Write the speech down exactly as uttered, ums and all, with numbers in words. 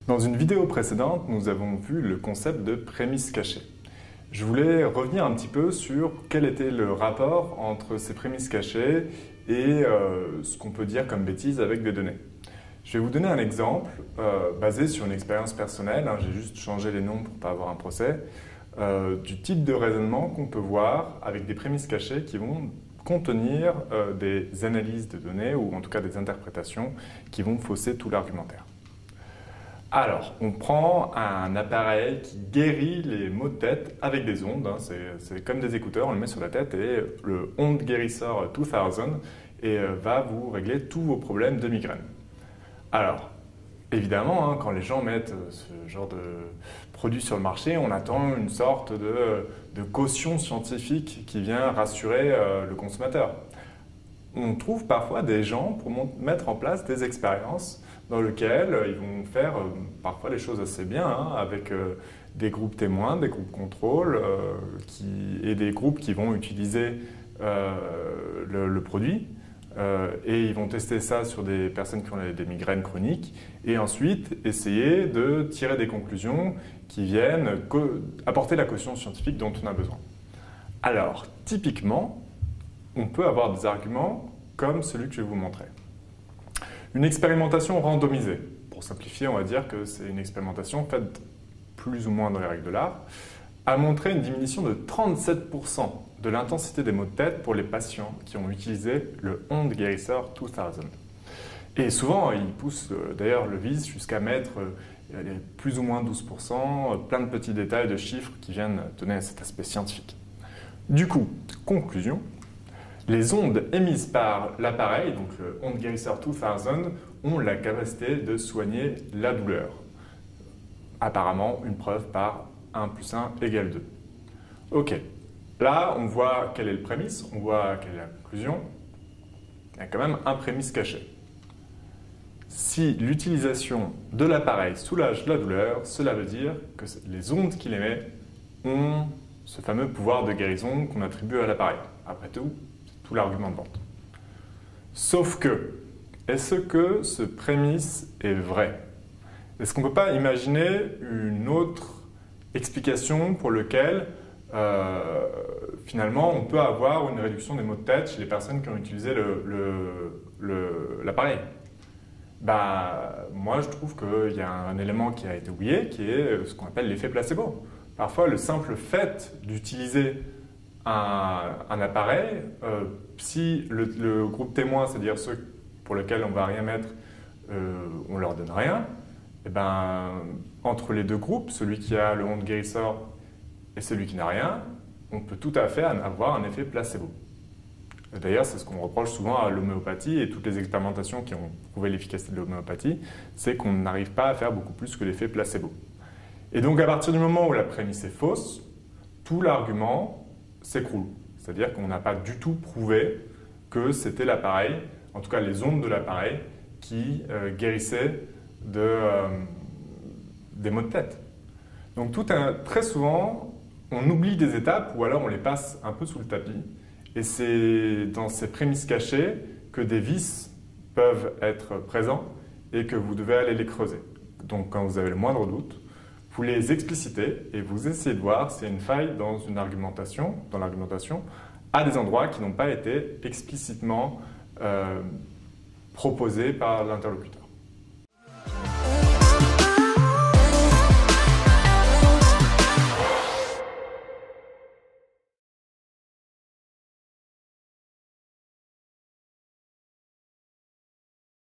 Dans une vidéo précédente, nous avons vu le concept de prémices cachées. Je voulais revenir un petit peu sur quel était le rapport entre ces prémices cachées et euh, ce qu'on peut dire comme bêtises avec des données. Je vais vous donner un exemple euh, basé sur une expérience personnelle, hein, j'ai juste changé les noms pour ne pas avoir un procès, euh, du type de raisonnement qu'on peut voir avec des prémices cachées qui vont contenir euh, des analyses de données ou en tout cas des interprétations qui vont fausser tout l'argumentaire. Alors, on prend un appareil qui guérit les maux de tête avec des ondes, hein, c'est comme des écouteurs, on le met sur la tête et le Onde Guérisseur deux mille et, euh, va vous régler tous vos problèmes de migraine. Alors, évidemment, hein, quand les gens mettent ce genre de produit sur le marché, on attend une sorte de, de caution scientifique qui vient rassurer euh, le consommateur. On trouve parfois des gens pour mettre en place des expériences dans lesquelles ils vont faire euh, parfois les choses assez bien, hein, avec euh, des groupes témoins, des groupes contrôle euh, qui, et des groupes qui vont utiliser euh, le, le produit. Euh, et ils vont tester ça sur des personnes qui ont des migraines chroniques et ensuite essayer de tirer des conclusions qui viennent apporter la caution scientifique dont on a besoin. Alors, typiquement, on peut avoir des arguments comme celui que je vais vous montrer. Une expérimentation randomisée. Pour simplifier, on va dire que c'est une expérimentation faite plus ou moins dans les règles de l'art, a montré une diminution de trente-sept pour cent de l'intensité des maux de tête pour les patients qui ont utilisé le Onde Guérisseur deux mille. Et souvent, ils poussent d'ailleurs le vice jusqu'à mettre plus ou moins douze pour cent, plein de petits détails de chiffres qui viennent donner cet aspect scientifique. Du coup, conclusion, les ondes émises par l'appareil, donc le Onde Guérisseur deux mille, ont la capacité de soigner la douleur. Apparemment, une preuve par un plus un égale deux. Ok, là on voit quelle est le prémisse, on voit quelle est la conclusion. Il y a quand même un prémisse caché. Si l'utilisation de l'appareil soulage la douleur, cela veut dire que les ondes qu'il émet ont ce fameux pouvoir de guérison qu'on attribue à l'appareil. Après tout, c'est tout l'argument de vente. Sauf que, est-ce que ce prémisse est vrai? Est-ce qu'on ne peut pas imaginer une autre explication pour laquelle euh, finalement on peut avoir une réduction des maux de tête chez les personnes qui ont utilisé l'appareil? Bah, moi je trouve qu'il y a un élément qui a été oublié qui est ce qu'on appelle l'effet placebo. Parfois le simple fait d'utiliser un, un appareil, euh, si le, le groupe témoin, c'est-à-dire ceux pour lesquels on ne va rien mettre, euh, on ne leur donne rien, et ben, entre les deux groupes, celui qui a le Onde Guérisseur et celui qui n'a rien, on peut tout à fait avoir un effet placebo. D'ailleurs, c'est ce qu'on reproche souvent à l'homéopathie et toutes les expérimentations qui ont prouvé l'efficacité de l'homéopathie, c'est qu'on n'arrive pas à faire beaucoup plus que l'effet placebo. Et donc, à partir du moment où la prémisse est fausse, tout l'argument s'écroule. C'est-à-dire qu'on n'a pas du tout prouvé que c'était l'appareil, en tout cas les ondes de l'appareil, qui euh, guérissaient de, euh, des maux de tête. Donc tout un, très souvent, on oublie des étapes ou alors on les passe un peu sous le tapis. Et c'est dans ces prémices cachées que des vices peuvent être présents et que vous devez aller les creuser. Donc quand vous avez le moindre doute, vous les explicitez et vous essayez de voir s'il y a une faille dans une argumentation, dans l'argumentation, à des endroits qui n'ont pas été explicitement euh, proposés par l'interlocuteur.